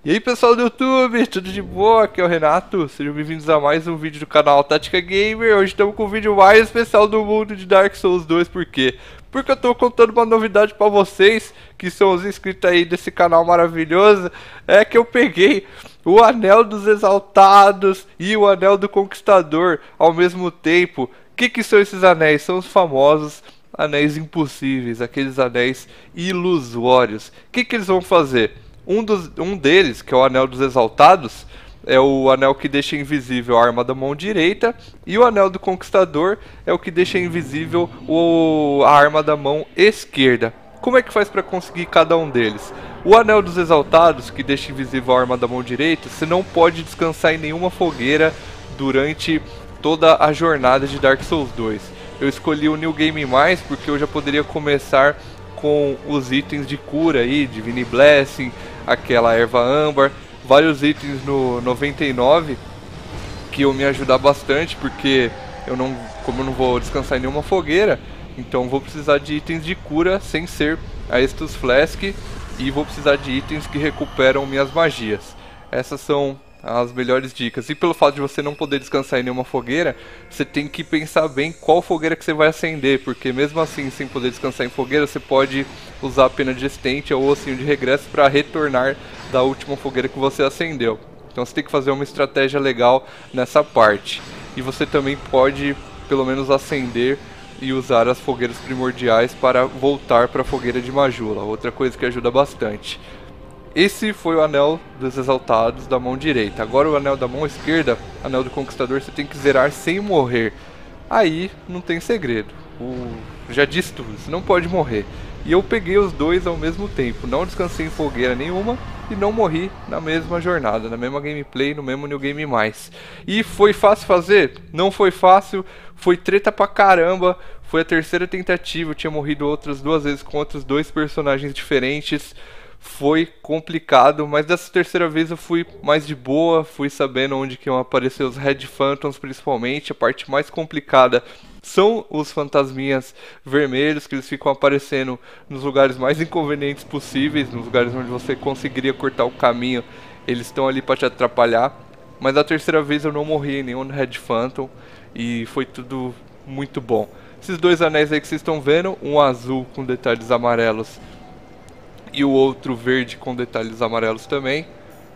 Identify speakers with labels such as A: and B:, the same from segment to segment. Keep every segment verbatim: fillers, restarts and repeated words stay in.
A: E aí pessoal do YouTube, tudo de boa? Aqui é o Renato, sejam bem-vindos a mais um vídeo do canal Tática Gamer. Hoje estamos com o vídeo mais especial do mundo de Dark Souls dois, por quê? Porque eu tô contando uma novidade pra vocês, que são os inscritos aí desse canal maravilhoso. É que eu peguei o Anel dos Exaltados e o Anel do Conquistador ao mesmo tempo. O que que são esses anéis? São os famosos anéis impossíveis, aqueles anéis ilusórios. O que que eles vão fazer? Um, dos, um deles, que é o Anel dos Exaltados, é o anel que deixa invisível a arma da mão direita, e o Anel do Conquistador é o que deixa invisível o, a arma da mão esquerda. Como é que faz para conseguir cada um deles? O Anel dos Exaltados, que deixa invisível a arma da mão direita, você não pode descansar em nenhuma fogueira durante toda a jornada de Dark Souls dois. Eu escolhi o New Game Mais porque eu já poderia começar com os itens de cura aí, Divine Blessing, aquela erva âmbar, vários itens no noventa e nove que iam me ajudar bastante, porque eu não, como eu não vou descansar em nenhuma fogueira, então vou precisar de itens de cura sem ser a Estus Flask, e vou precisar de itens que recuperam minhas magias. Essas são as melhores dicas. E pelo fato de você não poder descansar em nenhuma fogueira, você tem que pensar bem qual fogueira que você vai acender, porque mesmo assim, sem poder descansar em fogueira, você pode usar a pena de estente ou ossinho de regresso para retornar da última fogueira que você acendeu. Então você tem que fazer uma estratégia legal nessa parte. E você também pode, pelo menos, acender e usar as fogueiras primordiais para voltar para a fogueira de Majula, outra coisa que ajuda bastante. Esse foi o Anel dos Exaltados da mão direita. Agora o Anel da mão esquerda, Anel do Conquistador, você tem que zerar sem morrer. Aí não tem segredo. O... Já disse tudo, você não pode morrer. E eu peguei os dois ao mesmo tempo. Não descansei em fogueira nenhuma e não morri na mesma jornada, na mesma gameplay, no mesmo New Game Mais. E foi fácil fazer? Não foi fácil, foi treta pra caramba. Foi a terceira tentativa, eu tinha morrido outras duas vezes com outros dois personagens diferentes. Foi complicado, mas dessa terceira vez eu fui mais de boa, fui sabendo onde que iam aparecer os Red Phantoms principalmente. A parte mais complicada são os fantasminhas vermelhos, que eles ficam aparecendo nos lugares mais inconvenientes possíveis, nos lugares onde você conseguiria cortar o caminho, eles estão ali para te atrapalhar. Mas da terceira vez eu não morri em nenhum Red Phantom e foi tudo muito bom. Esses dois anéis aí que vocês estão vendo, um azul com detalhes amarelos e o outro verde com detalhes amarelos também.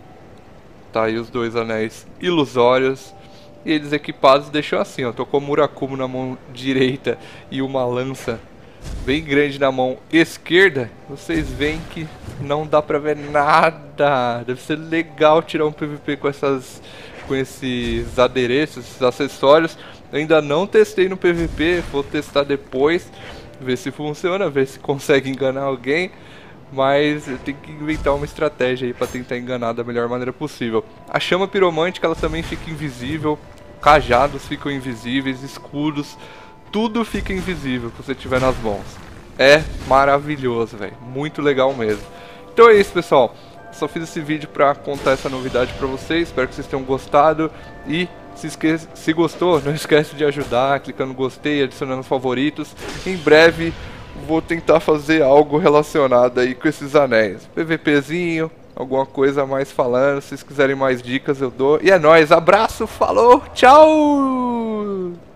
A: Tá aí os dois anéis ilusórios. E eles equipados deixam assim, ó. Tô com o Murakumo na mão direita e uma lança bem grande na mão esquerda. Vocês veem que não dá pra ver nada. Deve ser legal tirar um P V P com essas, com esses adereços, esses acessórios. Eu ainda não testei no P V P, vou testar depois, ver se funciona, ver se consegue enganar alguém. Mas eu tenho que inventar uma estratégia aí pra tentar enganar da melhor maneira possível. A chama piromântica, ela também fica invisível. Cajados ficam invisíveis, escudos, tudo fica invisível que você tiver nas mãos. É maravilhoso, velho, muito legal mesmo. Então é isso, pessoal. Só fiz esse vídeo pra contar essa novidade pra vocês. Espero que vocês tenham gostado. E se, esque... se gostou, não esquece de ajudar, clicando no gostei, adicionando os favoritos. Em breve vou tentar fazer algo relacionado aí com esses anéis. PVPzinho, alguma coisa a mais falando. Se vocês quiserem mais dicas eu dou. E é nóis, abraço, falou, tchau!